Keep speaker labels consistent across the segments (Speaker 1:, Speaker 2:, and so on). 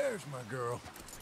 Speaker 1: There's my girl.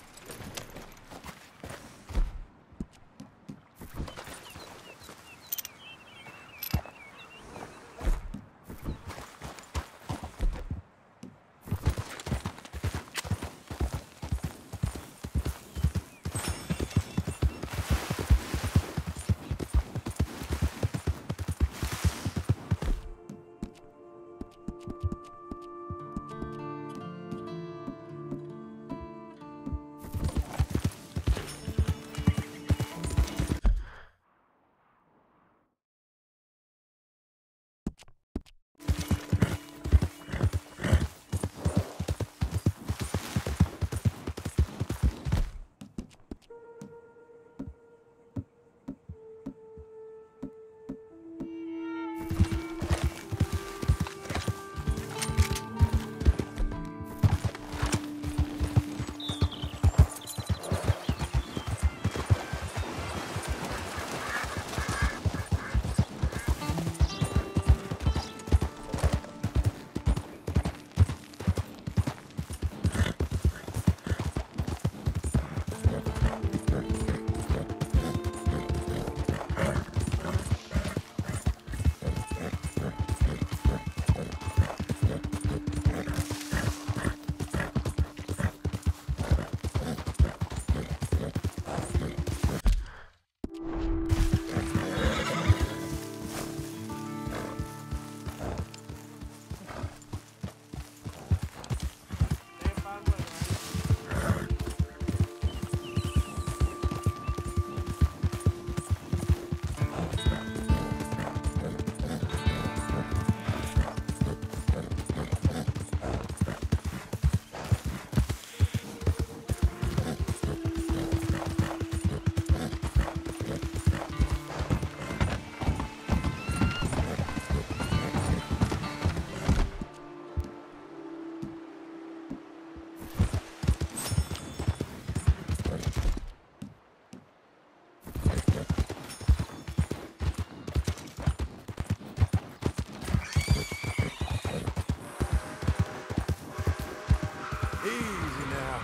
Speaker 1: Easy now.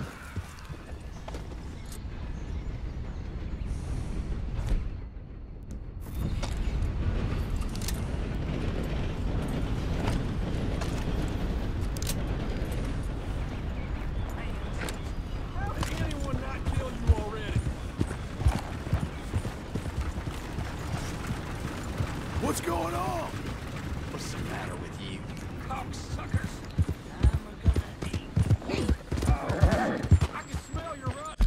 Speaker 2: How did anyone not kill you already?
Speaker 1: What's going on?
Speaker 2: What's the matter with you? Cocksuckers! I can smell your rot.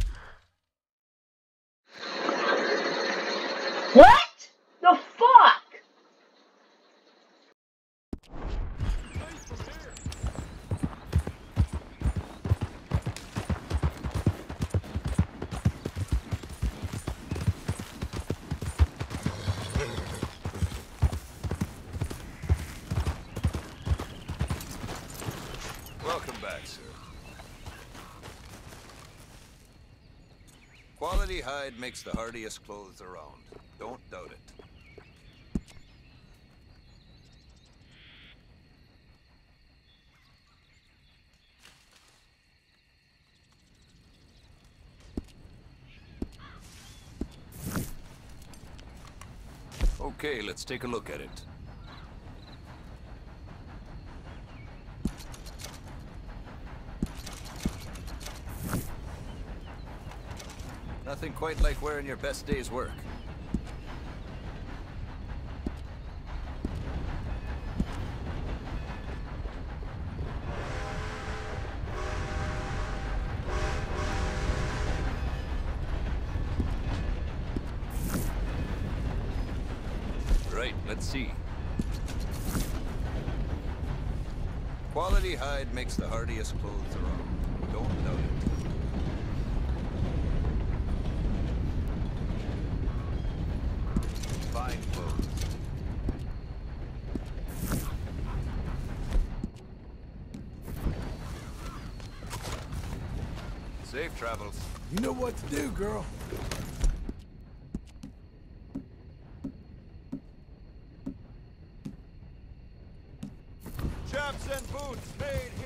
Speaker 3: What the fuck?
Speaker 2: Things from here.
Speaker 4: Welcome back, sir. Quality hide makes the hardiest clothes around. Don't doubt it. Okay, let's take a look at it. Nothing quite like wearing your best day's work. Right, let's see. Quality hide makes the hardiest clothes around. Don't doubt it. Fine clothes. Safe travels.
Speaker 1: You know what to do, girl.
Speaker 4: Chaps and boots made